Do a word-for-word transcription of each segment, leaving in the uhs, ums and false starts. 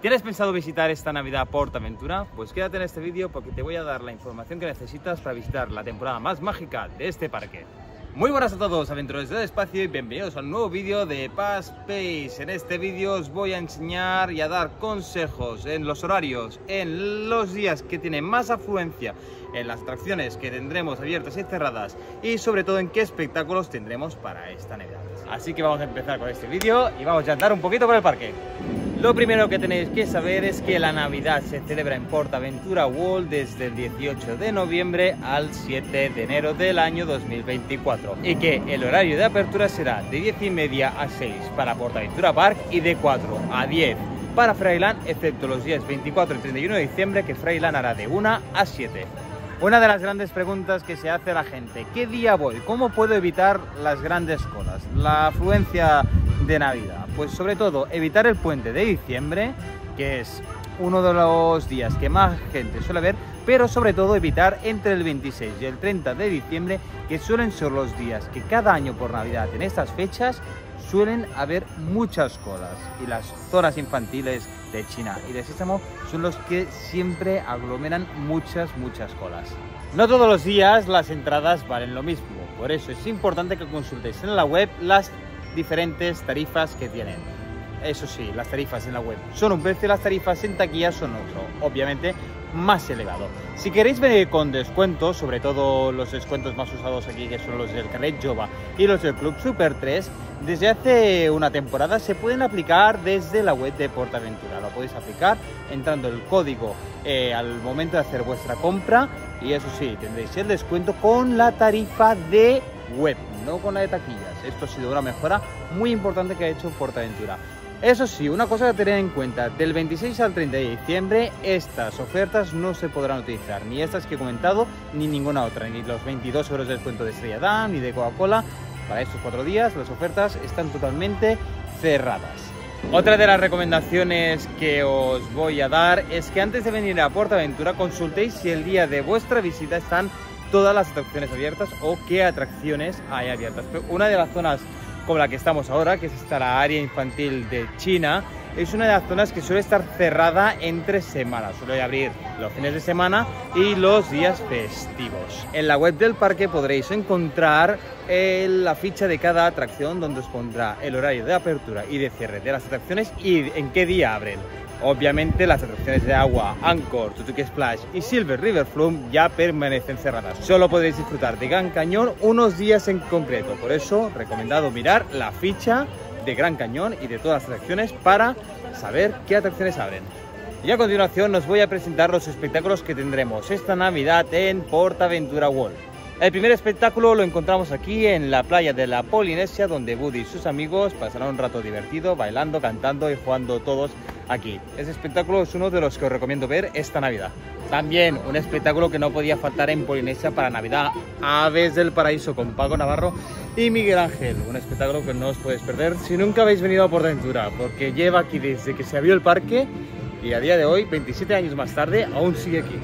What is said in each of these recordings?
¿Tienes pensado visitar esta Navidad PortAventura? Pues quédate en este vídeo porque te voy a dar la información que necesitas para visitar la temporada más mágica de este parque. Muy buenas a todos, aventureros del espacio, y bienvenidos a un nuevo vídeo de Paspace. En este vídeo os voy a enseñar y a dar consejos en los horarios, en los días que tienen más afluencia, en las atracciones que tendremos abiertas y cerradas, y sobre todo en qué espectáculos tendremos para esta Navidad. Así que vamos a empezar con este vídeo y vamos a andar un poquito por el parque. Lo primero que tenéis que saber es que la Navidad se celebra en PortAventura World desde el dieciocho de noviembre al siete de enero del año dos mil veinticuatro, y que el horario de apertura será de diez y media a seis para PortAventura Park y de cuatro a diez para Freiland, excepto los días veinticuatro y treinta y uno de diciembre, que Freiland hará de una a siete. Una de las grandes preguntas que se hace la gente: ¿qué día voy? ¿Cómo puedo evitar las grandes colas, la afluencia de Navidad? Pues sobre todo evitar el puente de diciembre, que es uno de los días que más gente suele ver, pero sobre todo evitar entre el veintiséis y el treinta de diciembre, que suelen ser los días que cada año por Navidad en estas fechas suelen haber muchas colas, y las zonas infantiles de China y de Sésamo son los que siempre aglomeran muchas, muchas colas. No todos los días las entradas valen lo mismo, por eso es importante que consultéis en la web las diferentes tarifas que tienen. Eso sí, las tarifas en la web son un precio y las tarifas en taquilla son otro, obviamente más elevado. Si queréis venir con descuentos, sobre todo los descuentos más usados aquí, que son los del Carnet Jova y los del Club Super tres, desde hace una temporada se pueden aplicar desde la web de PortAventura. Lo podéis aplicar entrando el código eh, al momento de hacer vuestra compra, y eso sí, tendréis el descuento con la tarifa de web, no con la de taquillas. Esto ha sido una mejora muy importante que ha hecho PortAventura. Eso sí, una cosa que tener en cuenta: del veintiséis al treinta de diciembre estas ofertas no se podrán utilizar, ni estas que he comentado, ni ninguna otra, ni los veintidós euros de descuento de Estrella Damm, ni de Coca-Cola. Para estos cuatro días las ofertas están totalmente cerradas. Otra de las recomendaciones que os voy a dar es que antes de venir a PortAventura consultéis si el día de vuestra visita están todas las atracciones abiertas o qué atracciones hay abiertas. Pero una de las zonas como la que estamos ahora, que es esta la área infantil de China, es una de las zonas que suele estar cerrada entre semanas. Suele abrir los fines de semana y los días festivos. En la web del parque podréis encontrar eh, la ficha de cada atracción, donde os pondrá el horario de apertura y de cierre de las atracciones y en qué día abren. Obviamente las atracciones de agua, Angkor, Tutuki Splash y Silver River Flume ya permanecen cerradas. Solo podréis disfrutar de Gran Cañón unos días en concreto. Por eso, recomendado mirar la ficha de Gran Cañón y de todas las atracciones para saber qué atracciones abren. Y a continuación os voy a presentar los espectáculos que tendremos esta Navidad en PortAventura World. El primer espectáculo lo encontramos aquí en la playa de la Polinesia, donde Woody y sus amigos pasarán un rato divertido, bailando, cantando y jugando todos aquí. Este espectáculo es uno de los que os recomiendo ver esta Navidad. También un espectáculo que no podía faltar en Polinesia para Navidad: Aves del Paraíso con Paco Navarro y Miguel Ángel. Un espectáculo que no os podéis perder si nunca habéis venido a PortAventura, porque lleva aquí desde que se abrió el parque y a día de hoy, veintisiete años más tarde, aún sigue aquí.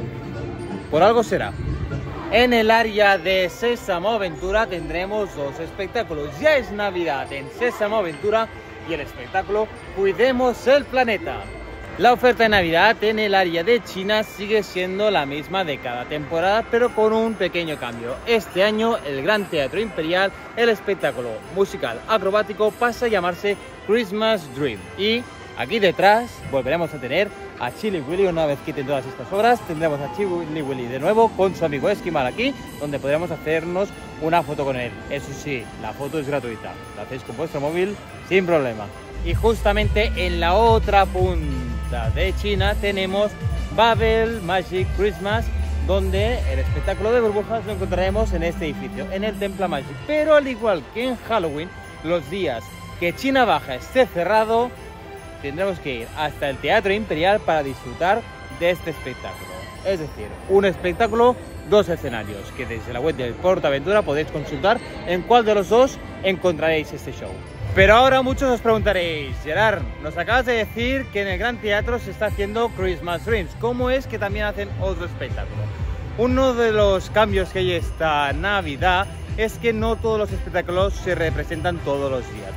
Por algo será. En el área de Sésamo Aventura tendremos dos espectáculos. Ya es Navidad en Sésamo Aventura y el espectáculo Cuidemos el Planeta. La oferta de Navidad en el área de China sigue siendo la misma de cada temporada, pero con un pequeño cambio. Este año el Gran Teatro Imperial, el espectáculo musical acrobático, pasa a llamarse Christmas Dream. Y aquí detrás volveremos a tener a Chili Willy. Una vez quiten todas estas obras, tendremos a Chili Willy de nuevo con su amigo Esquimal aquí, donde podremos hacernos una foto con él. Eso sí, la foto es gratuita, la hacéis con vuestro móvil sin problema. Y justamente en la otra punta de China tenemos Babel Magic Christmas, donde el espectáculo de burbujas lo encontraremos en este edificio, en el Templo Magic. Pero al igual que en Halloween, los días que China Baja esté cerrado, tendremos que ir hasta el Teatro Imperial para disfrutar de este espectáculo. Es decir, un espectáculo, dos escenarios, que desde la web de PortAventura podéis consultar en cuál de los dos encontraréis este show. Pero ahora muchos os preguntaréis: Gerard, nos acabas de decir que en el Gran Teatro se está haciendo Christmas Dreams, ¿cómo es que también hacen otro espectáculo? Uno de los cambios que hay esta Navidad es que no todos los espectáculos se representan todos los días.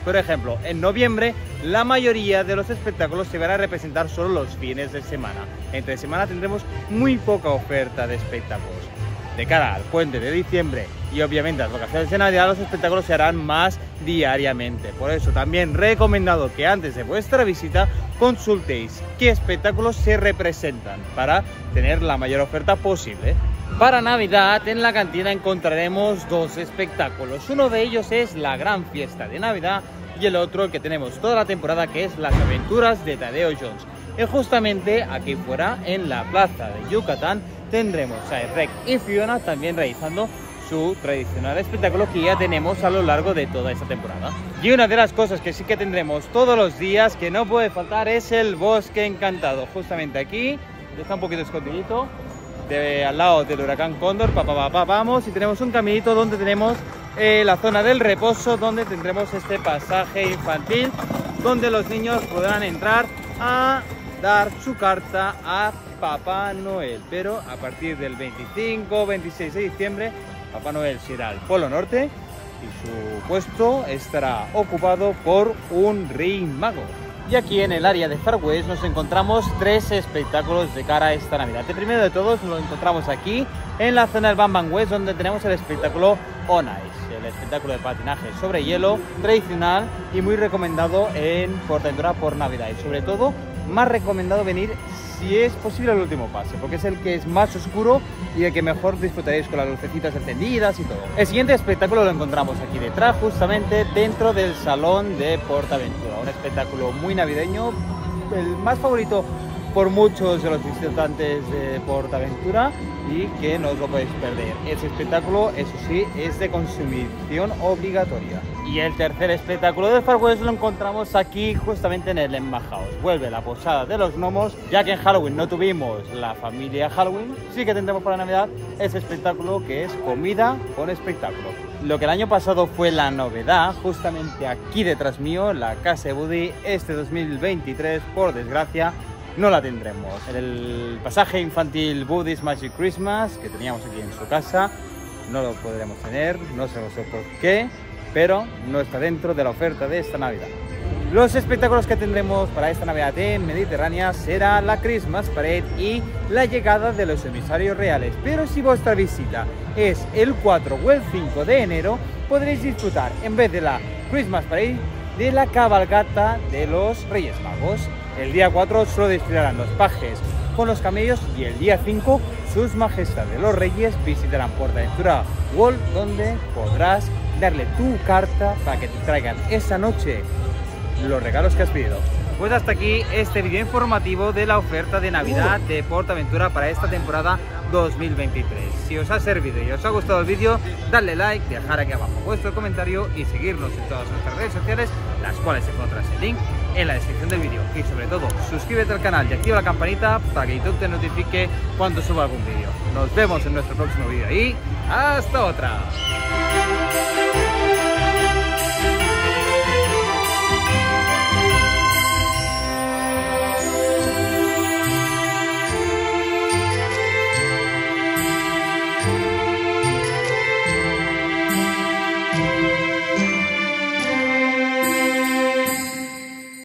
Por ejemplo, en noviembre la mayoría de los espectáculos se van a representar solo los fines de semana. Entre semana tendremos muy poca oferta de espectáculos. De cara al puente de diciembre y obviamente a las vacaciones de Navidad, los espectáculos se harán más diariamente. Por eso también recomendado que antes de vuestra visita consultéis qué espectáculos se representan para tener la mayor oferta posible. Para Navidad en la cantina encontraremos dos espectáculos. Uno de ellos es la gran fiesta de Navidad y el otro, el que tenemos toda la temporada, que es las aventuras de Tadeo Jones. Y justamente aquí fuera, en la plaza de Yucatán, tendremos a Shrek y Fiona también realizando su tradicional espectáculo que ya tenemos a lo largo de toda esta temporada. Y una de las cosas que sí que tendremos todos los días, que no puede faltar, es el Bosque Encantado. Justamente aquí, está un poquito escondidito, de, al lado del huracán Cóndor, pa, pa, pa, pa, vamos, y tenemos un caminito donde tenemos eh, la zona del reposo, donde tendremos este pasaje infantil, donde los niños podrán entrar a dar su carta a Papá Noel, pero a partir del veinticinco veintiséis de diciembre Papá Noel se irá al Polo Norte y su puesto estará ocupado por un Rey Mago. Y aquí en el área de Far West nos encontramos tres espectáculos de cara a esta Navidad. El primero de todos lo encontramos aquí en la zona del Bam Bam West, donde tenemos el espectáculo On Ice, el espectáculo de patinaje sobre hielo tradicional y muy recomendado en PortAventura por Navidad, y sobre todo más recomendado venir si es posible al último pase, porque es el que es más oscuro y el que mejor disfrutaréis con las lucecitas encendidas y todo. El siguiente espectáculo lo encontramos aquí detrás, justamente dentro del salón de PortAventura, un espectáculo muy navideño, el más favorito por muchos de los visitantes de PortAventura y que no os lo podéis perder. Este espectáculo, eso sí, es de consumición obligatoria. Y el tercer espectáculo de Far West lo encontramos aquí justamente en el Emma House. Vuelve la posada de los gnomos, ya que en Halloween no tuvimos la familia Halloween, sí que tendremos para Navidad ese espectáculo que es comida con espectáculo. Lo que el año pasado fue la novedad, justamente aquí detrás mío, la casa de Woody, este dos mil veintitrés, por desgracia, no la tendremos. En el pasaje infantil Woody's Magic Christmas, que teníamos aquí en su casa, no lo podremos tener, no sé por qué, pero no está dentro de la oferta de esta Navidad. Los espectáculos que tendremos para esta Navidad en Mediterránea será la Christmas Parade y la llegada de los emisarios reales. Pero si vuestra visita es el cuatro o el cinco de enero, podréis disfrutar, en vez de la Christmas Parade, de la cabalgata de los Reyes Magos. El día cuatro solo desfilarán los pajes con los camellos y el día cinco sus majestades los reyes visitarán PortAventura World, donde podrás darle tu carta para que te traigan esa noche los regalos que has pedido. Pues hasta aquí este vídeo informativo de la oferta de Navidad de PortAventura para esta temporada dos mil veintitrés. Si os ha servido y os ha gustado el vídeo, dadle like, dejar aquí abajo vuestro comentario y seguirnos en todas nuestras redes sociales, las cuales encontrarás el link en la descripción del vídeo. Y sobre todo, suscríbete al canal y activa la campanita para que YouTube te notifique cuando suba algún vídeo. Nos vemos en nuestro próximo vídeo y ¡hasta otra!